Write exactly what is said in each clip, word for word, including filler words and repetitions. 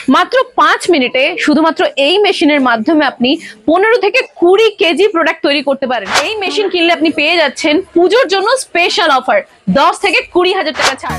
মাত্র পাঁচ মিনিটে শুধুমাত্র এই মেশিনের মাধ্যমে আপনি পনেরো থেকে কুড়ি কেজি প্রোডাক্ট তৈরি করতে পারেন। এই মেশিন কিনলে আপনি পেয়ে যাচ্ছেন পুজোর জন্য স্পেশাল অফার দশ থেকে কুড়ি হাজার টাকা ছাড়।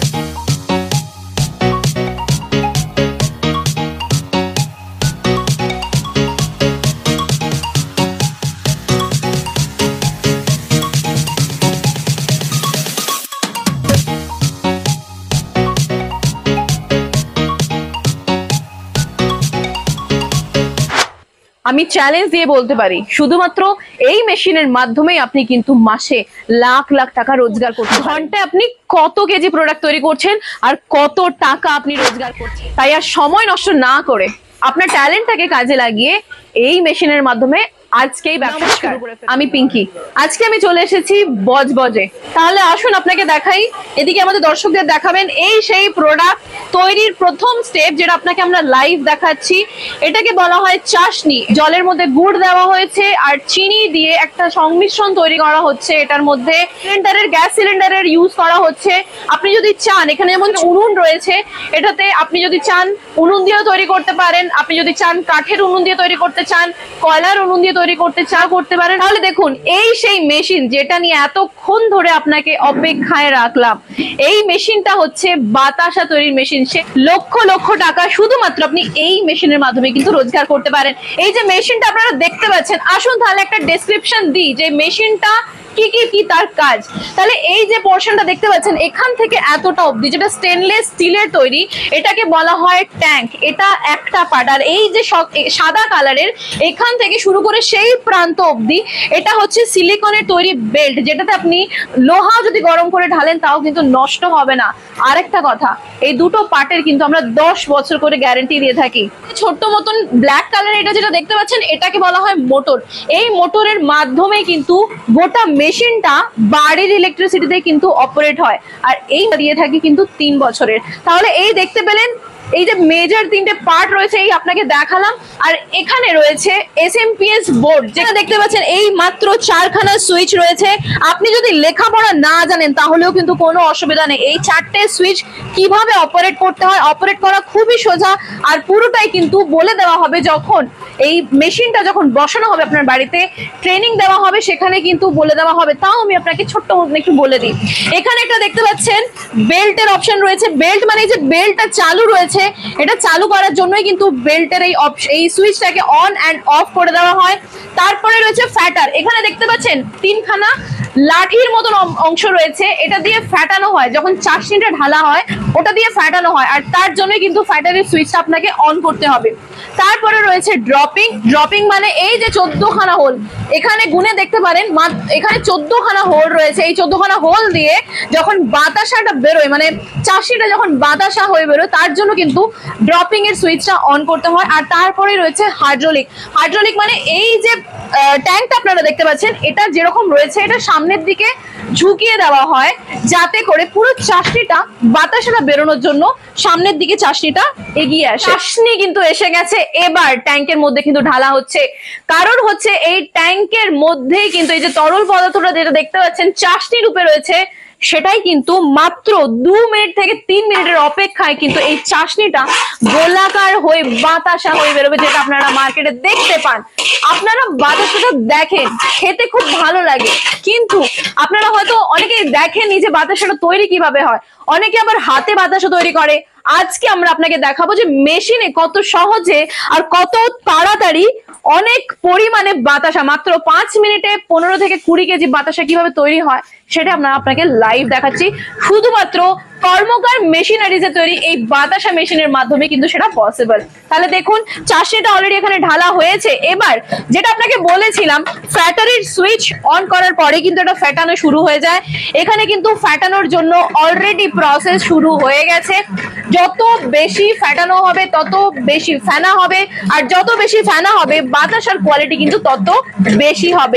আমি চ্যালেঞ্জ দিয়ে বলতে পারি শুধুমাত্র এই মেশিনের মাধ্যমেই আপনি কিন্তু মাসে লাখ লাখ টাকা রোজগার করতে পারেন। ঘন্টায় আপনি কত কেজি প্রোডাক্ট তৈরি করছেন আর কত টাকা আপনি রোজগার করছেন। তাই আর সময় নষ্ট না করে আপনার ট্যালেন্টটাকে কাজে লাগিয়ে এই মেশিনের মাধ্যমে আজকেই ব্যবসা শুরু করে ফেলুন। আমি পিঙ্কি, আজকে আমি চলে এসেছি বজবজে। তাহলে আসুন আপনাকে দেখাই, এদিকে আমাদের দর্শকদের দেখাবেন এই সেই প্রোডাক্ট তৈরির প্রথম স্টেপ যেটা আপনাকে আমরা লাইভ দেখাচ্ছি। এটাকে বলা হয় চাশনি। জলের মধ্যে গুড় দেওয়া হয়েছে আর চিনি দিয়ে একটা সংমিশ্রণ তৈরি করা হচ্ছে। এটার মধ্যে সিলিন্ডারের গ্যাস সিলিন্ডারের ইউজ করা হচ্ছে। আপনি যদি চান, এখানে যেমন উনুন রয়েছে, এটাতে আপনি যদি চান উনুন দিয়েও তৈরি করতে পারেন। আপনি যদি চান কাঠের উনুন দিয়ে তৈরি করতে চান, কয়লার উনুন দিয়ে তৈরি করতে চা করতে পারেন। তাহলে দেখুন এই সেই মেশিন যেটা নিয়ে এতক্ষণ ধরে আপনাকে অপেক্ষায় রাখলাম। এই মেশিনটা হচ্ছে বাতাসা তৈরির মেশিন। সে লক্ষ লক্ষ টাকা শুধুমাত্র আপনি এই মেশিনের মাধ্যমে কিন্তু রোজগার করতে পারেন। এই যে মেশিনটা আপনারা দেখতে পাচ্ছেন, আসুন তাহলে একটা ডেসক্রিপশন দিই যে মেশিনটা কি কি কি তার কাজ। তাহলে এই যে পোর্শনটা দেখতে পাচ্ছেন এখান থেকে এতটা অবধি, যেটা স্টেনলেস স্টিলের তৈরি, এটাকে বলা হয় ট্যাঙ্ক। এটা একটা পার্ট। আর এই যে সাদা কালারের এখান থেকে শুরু করে সেই প্রান্ত অবধি এটা হচ্ছে সিলিকনের তৈরি বেল্ট, যেটাতে আপনি লোহা যদি গরম করে ঢালেন তাও কিন্তু নষ্ট হবে না। আরেকটা কথা, এই দুটো পার্টের কিন্তু আমরা দশ বছর করে গ্যারান্টি দিয়ে থাকি। ছোট্ট মতন ব্ল্যাক কালার এটা যেটা দেখতে পাচ্ছেন এটাকে বলা হয় মোটর। এই মোটরের মাধ্যমে কিন্তু গোটা মেশিনটা বাড়ির ইলেকট্রিসিটিতে কিন্তু অপারেট হয়। আর এই দিয়ে থাকি কিন্তু তিন বছরের। তাহলে এই দেখতে পেলেন এই যে মেজর তিনটে পার্ট রয়েছে, এই আপনাকে দেখালাম। আর এখানে রয়েছে S M P S board, যেটা দেখতে পাচ্ছেন এই মাত্র চারখানা সুইচ রয়েছে। আপনি যদি লেখাপড়া না জানেন তাহলেও কিন্তু কোনো অসুবিধা নেই। এই চারটে সুইচ কিভাবে অপারেট করতে হয়, অপারেট করা খুবই সোজা। আর পুরোটাই কিন্তু বলে দেওয়া হবে যখন এই মেশিনটা যখন বসানো হবে আপনার বাড়িতে, ট্রেনিং দেওয়া হবে, সেখানে কিন্তু বলে দেওয়া হবে। তাও আমি আপনাকে ছোট্ট মতন একটু বলে দিই। এখানে একটা দেখতে পাচ্ছেন বেল্টের অপশন রয়েছে। বেল্ট মানে যে বেল্টটা চালু রয়েছে, এটা চালু করার জন্যই কিন্তু বেল্টের এই এই সুইচটাকে অন অ্যান্ড অফ করে দেওয়া হয়। তারপরে রয়েছে ফ্যাটার। এখানে দেখতে পাচ্ছেন তিনখানা লাঠির মতন অংশ রয়েছে, এটা দিয়ে ফ্যাটানো হয়। যখন চাশনিটা ঢালা হয় ওটা দিয়ে ফ্যাটানো হয়, আর তার জন্য কিন্তু ফ্যাটারের সুইচটা আপনাকে অন করতে হবে। তারপরে রয়েছে ড্রপিং। ড্রপিং মানে এই যে চোদ্দ খানা হোল, এখানে গুনে দেখতে পারেন এখানে চোদ্দ খানা হোল রয়েছে। এই চোদ্দ খানা হোল দিয়ে যখন বাতাসাটা বেরোয়, মানে চাশনিটা যখন বাতাসা হয়ে বেরোয়, তার জন্য কিন্তু ড্রপিং এর সুইচটা অন করতে হয়। আর তারপরে রয়েছে হাইড্রোলিক। হাইড্রোলিক মানে এই যে ট্যাঙ্কটা আপনারা দেখতে পাচ্ছেন, এটা যেরকম রয়েছে এটা সামনের দিকে ঝুঁকিয়ে দেওয়া হয় যাতে করে পুরো চাশনিটা বাতাসটা বেরোনোর জন্য সামনের দিকে চাশনিটা এগিয়ে আসে। চাশনি কিন্তু এসে গেছে, এবার ট্যাঙ্কের মধ্যে কিন্তু ঢালা হচ্ছে। কারণ হচ্ছে এই ট্যাঙ্কের মধ্যেই কিন্তু এই যে তরল পদার্থটা যেটা দেখতে পাচ্ছেন চাশনি রূপে রয়েছে, সেটাই কিন্তু মাত্র দু মিনিট থেকে তিন মিনিটের অপেক্ষায় কিন্তু এই চাশনিটা গোলাকার হয়ে বাতাসা হয়ে বেরোবে, যেটা আপনারা মার্কেটে দেখতে পান। আপনারা বাতাসাটা দেখেন, খেতে খুব ভালো লাগে, কিন্তু আপনারা হয়তো অনেকে দেখেননি যে বাতাসাটা তৈরি কিভাবে হয়। অনেকে আবার হাতে বাতাসা তৈরি করে। আজকে আমরা আপনাকে দেখাবো যে মেশিনে কত সহজে আর কত তাড়াতাড়ি অনেক পরিমাণে বাতাসা, মাত্র পাঁচ মিনিটে পনেরো থেকে কুড়ি কেজি বাতাসা কিভাবে তৈরি হয় সেটা আমরা আপনাকে লাইভ দেখাচ্ছি। শুধুমাত্র কর্মকার মেশিনারিজে তৈরি এই বাতাসা মেশিনের মাধ্যমে কিন্তু সেটা পসিবল। তাহলে দেখুন চাশনিটা অলরেডি এখানে ঢালা হয়েছে। এবার যেটা আপনাকে বলেছিলাম, ফ্যাটারির সুইচ অন করার পরে কিন্তু এটা ফ্যাটানো শুরু হয়ে যায়। এখানে কিন্তু ফ্যাটানোর জন্য অলরেডি প্রসেস শুরু হয়ে গেছে। যত বেশি ফ্যাটানো হবে তত বেশি ফেনা হবে, আর যত বেশি ফেনা হবে বাতাসার কোয়ালিটি কিন্তু তত বেশি হবে।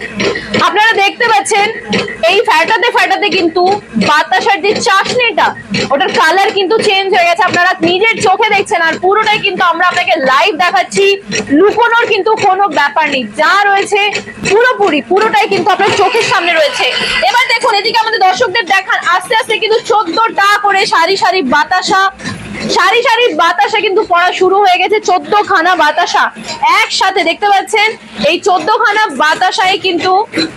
আপনারা দেখতে পাচ্ছেন এই ফ্যাটাতে ফ্যাটাতে কিন্তু বাতাসার যে চাশনিটা ওটার কালার কিন্তু চেঞ্জ হয়ে গেছে, আপনারা নিজের চোখে দেখছেন। আর পুরোটাই কিন্তু আমরা আপনাকে লাইভ দেখাচ্ছি, লুকোনোর কিন্তু কোনো ব্যাপার নেই, যা রয়েছে পুরোপুরি পুরোটাই কিন্তু আপনার চোখের সামনে রয়েছে। এবার দেখুন এদিকে আমাদের দর্শকদের দেখান, আস্তে আস্তে কিন্তু চোদ্দটা করে সারি সারি বাতাসা, সারি সারি বাতাসা কিন্তু পড়া শুরু হয়ে গেছে। চোদ্দ খানা বাতাসা একসাথে দেখতে পাচ্ছেন, এই চোদ্দ খানা বাতাসায় কিন্তু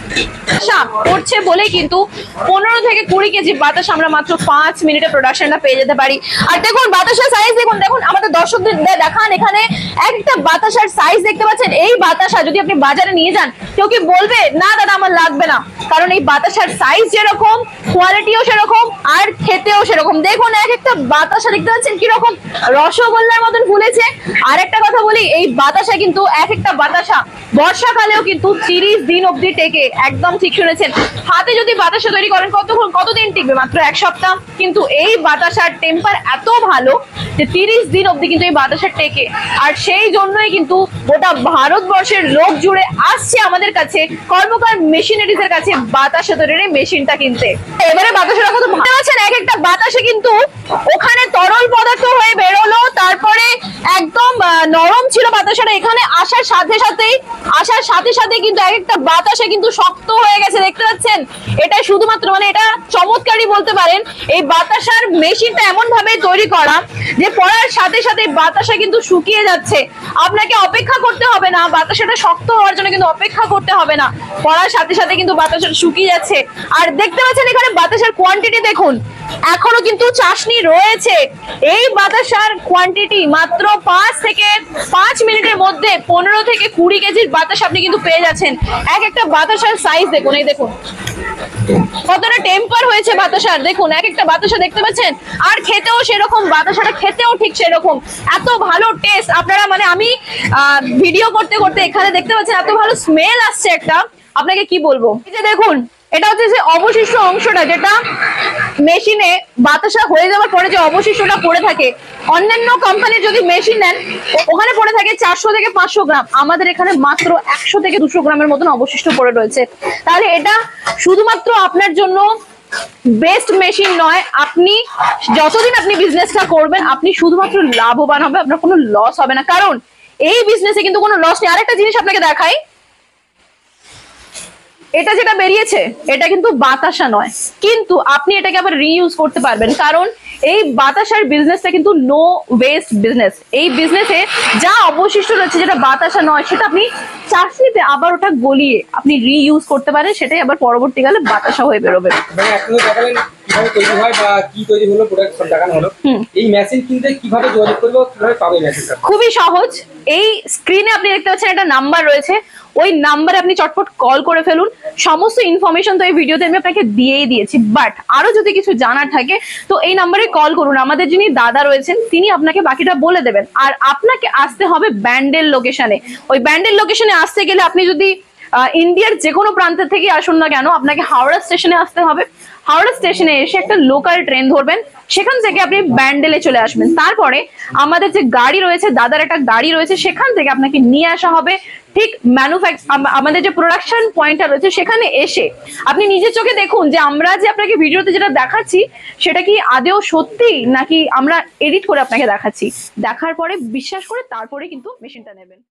পড়ছে বলে কিন্তু পনেরো থেকে কুড়ি কেজি বাতাসা আমরা মাত্র পাঁচ মিনিটে প্রোডাকশনটা পেয়ে যেতে পারি। আর দেখুন বাতাসার সাইজ দেখুন, দেখুন আমাদের দর্শকদের দেখান, এখানে একটা বাতাসার সাইজ দেখতে পাচ্ছেন। এই বাতাসা যদি আপনি বাজারে নিয়ে যান, কেউ কি বলবে না দাদা আমার লাগবে না? কারণ এই বাতাসার সাইজ যেরকম, কোয়ালিটিও সেরকম, আর খেতেও সেরকম। দেখুন এক একটা বাতাসা দেখতে পাচ্ছেন কিরকম রসগোল্লার মতন ফুলেছে। আর একটা কথা বলি, এই বাতাসা কিন্তু এক একটা বাতাসা বর্ষাকালেও কিন্তু তিরিশ দিন অব্দি টেকে। একদম ঠিক শুনেছেন, হাতে যদি বাতাসা তৈরি করেন কতক্ষণ কতদিন টিকবে? মাত্র এক সপ্তাহ। কিন্তু এই বাতাসার টেম্পার এত ভালো যে তিরিশ দিন অব্দি কিন্তু এই বাতাসা টেকে। আর সেই জন্যই কিন্তু গোটা ভারতবর্ষের লোক জুড়ে আসছে আমাদের কাছে কর্মকার মেশিনারিজ এর কাছে বাতাসা তৈরির এই মেশিনটা কিনতে। এবারে বাতাসাটা কত ভালো আছেন, এক একটা বাতাসে কিন্তু ওখানে তরল পদার্থ হয়ে বেরোলো, তারপরে একদম নরম ছিল বাতাসাটা, এখানে আসার সাথে সাথেই আসার সাথে সাথে কিন্তু এক একটা বাতাসে কিন্তু শক্ত হয়ে গেছে দেখতে পাচ্ছেন। এটা শুধুমাত্র মানে এটা চমৎকারই বলতে পারেন। এই বাতাসার মেশিনটা এমন ভাবে তৈরি করা যে পড়ার সাথে সাথে বাতাসা কিন্তু শুকিয়ে যাচ্ছে, আপনাকে অপেক্ষা করতে হবে না, বাতাসাটা শক্ত হওয়ার জন্য কিন্তু অপেক্ষা করতে হবে না, পড়ার সাথে সাথে কিন্তু বাতাসা শুকিয়ে যাচ্ছে। আর দেখতে পাচ্ছেন এখানে বাতাসার কোয়ান্টিটি দেখুন, এখনো কিন্তু চাশনি রয়েছে। এই বাতাসার কোয়ান্টিটি মাত্র পাঁচ থেকে পাঁচ মিনিটের মধ্যে পনেরো থেকে কুড়ি কেজির বাতাসা আপনি কিন্তু পেয়ে যাচ্ছেন। এক একটা বাতাসার সাইজ দেখুন, এই দেখুন কতটা টেম্পার হয়েছে বাতাসার, দেখুন এক একটা বাতাসা দেখতে পাচ্ছেন। আর খেতেও সেরকম, বাতাসাটা খেতেও ঠিক সেরকম, এত ভালো টেস্ট। আপনারা মানে আমি ভিডিও করতে করতে এখানে দেখতে পাচ্ছেন এত ভালো স্মেল আসছে একটা, আপনাকে কি বলবো। এই যে দেখুন এটা হচ্ছে যে অবশিষ্ট অংশটা, যেটা মেশিনে বাতাসা হয়ে যাওয়ার পরে যে অবশিষ্টটা পড়ে থাকে, অন্যান্য কোম্পানির যদি মেশিন নেন ওখানে পড়ে থাকে চারশো থেকে পাঁচশো গ্রাম, আমাদের এখানে মাত্র একশো থেকে দুশো গ্রামের মতন অবশিষ্ট পড়ে রয়েছে। তাহলে এটা শুধুমাত্র আপনার জন্য বেস্ট মেশিন নয়, আপনি যতদিন আপনি বিজনেসটা করবেন আপনি শুধুমাত্র লাভবান হবে, আপনার কোনো লস হবে না, কারণ এই বিজনেসে কিন্তু কোনো লস নেই। আরেকটা জিনিস আপনাকে দেখাই, এটা যেটা বেরিয়েছে এটা কিন্তু বাতাসা নয়, কিন্তু আপনি এটাকে আবার রিইউজ করতে পারবেন, কারণ এই বাতাসার বিজনেসটা কিন্তু নো ওয়েস্ট বিজনেস। এই বিজনেসে যা অবশিষ্ট রয়েছে যেটা বাতাসা নয়, সেটা আপনি চাষনিতে আবার ওটা গলিয়ে আপনি রিইউজ করতে পারেন, সেটাই আবার পরবর্তীকালে বাতাসা হয়ে বেরোবে। কিভাবে তৈরি হয় বা কি তৈরি হলো প্রোডাক্ট সব দেখানো হলো, এই মেশিন কিনতে কিভাবে যোগাযোগ করবো, কিভাবে পাবে মেশিনটা? খুবই সহজ, এই স্ক্রিনে আপনি দেখতে পাচ্ছেন একটা নাম্বার রয়েছে, ওই নাম্বারে আপনি চটপট কল করে ফেলুন। সমস্ত ইনফরমেশন তো এই ভিডিওতে আমি আপনাকে দিয়েই দিয়েছি, বাট আরো যদি কিছু জানার থাকে তো এই নাম্বারে কল করুন, আমাদের যিনি দাদা রয়েছেন তিনি আপনাকে বাকিটা বলে দেবেন। আর আপনাকে আসতে হবে ব্যান্ডেল লোকেশনে। ওই ব্যান্ডেল লোকেশনে আসতে গেলে আপনি যদি ইন্ডিয়ার যে কোনো প্রান্ত থেকে আসুন না কেন, আপনাকে হাওড়া স্টেশনে আসতে হবে। হাওড়া স্টেশনে এসে একটা লোকাল ট্রেন ধরবেন, সেখান থেকে আপনি ব্যান্ডেলে চলে আসবেন। তারপরে আমাদের যে গাড়ি রয়েছে, দাদার একটা গাড়ি রয়েছে, সেখান থেকে আপনাকে নিয়ে আসা হবে ঠিক ম্যানুফ্যাকচার আমাদের যে প্রোডাকশন পয়েন্টটা রয়েছে সেখানে এসে আপনি নিজের চোখে দেখুন যে আমরা যে আপনাকে ভিডিওতে যেটা দেখাচ্ছি সেটা কি আদেও সত্যি নাকি আমরা এডিট করে আপনাকে দেখাচ্ছি। দেখার পরে বিশ্বাস করে তারপরে কিন্তু মেশিনটা নেবেন।